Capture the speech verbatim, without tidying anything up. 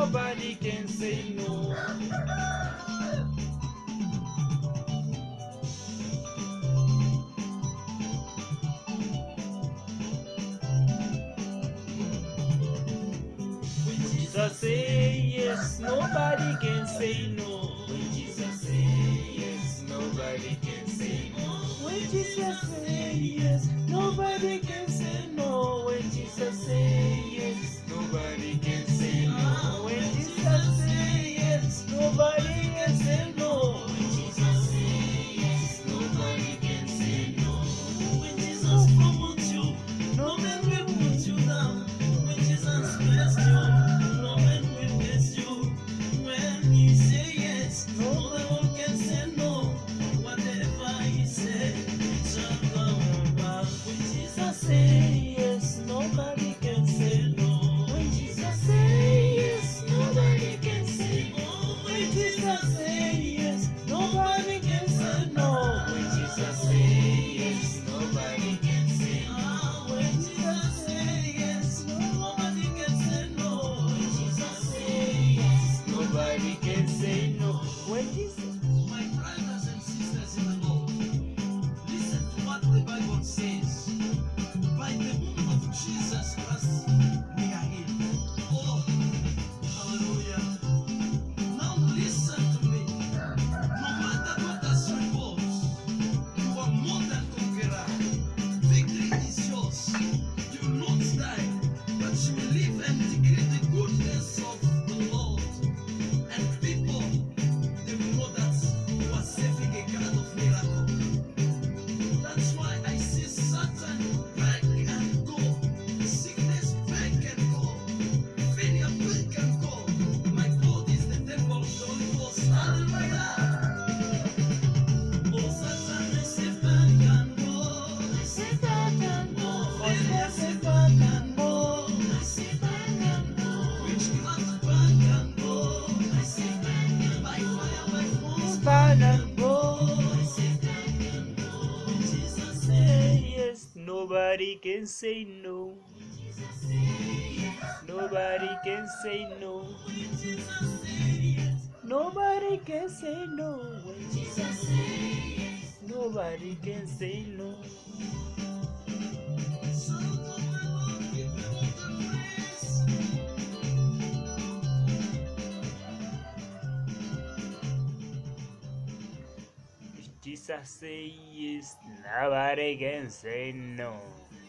nobody can say no. When Jesus say yes, nobody can say no. When Jesus say yes, nobody can say no. When Jesus say yes, nobody can say no. When Jesus say yes, nobody can say no. When Jesus say yes, nobody can say no. When Jesus say yes, nobody can say no. When Jesus promotes you, no man will put you down. When Jesus bless you, no man will bless you. When he say yes, no one can say no. Whatever he said, it shall come about. When Jesus say yes, nobody can say no. When Jesus say yes, nobody can say no. When Jesus say yes, nobody can say no. When Jesus say yes, nobody can say no. When Jesus say yes, nobody can say no. When Jesus say yes, nobody can say no. When Jesus, my brothers and sisters in the Lord, listen to what the Bible says. By the blood of Jesus Christ, we are healed. Oh, hallelujah. Now listen to me. No matter what has report, you are more than conqueror. Victory is yours. You will not die, but you will live and declare the goodness of the Lord. And people, they will know that you are serving a God of miracle. That's why I say Satan, back and go. Sickness, back and go. Failure, back and go. My God is the temple of the Holy Ghost. Hallelujah. Oh, Satan, I say back and go. I say back and go. Failure, I say back and go. I say back and go. Witchcraft, back and go. I say back and go. By fire, by force, back and go. I say back and go. When Jesus say yes, nobody can say no. When Jesus say yes, nobody can say no. When Jesus say yes, nobody can say no. When Jesus say yes, nobody can say no. Shout of the Lord, give him all the praise. If Jesus say yes, nobody can say no.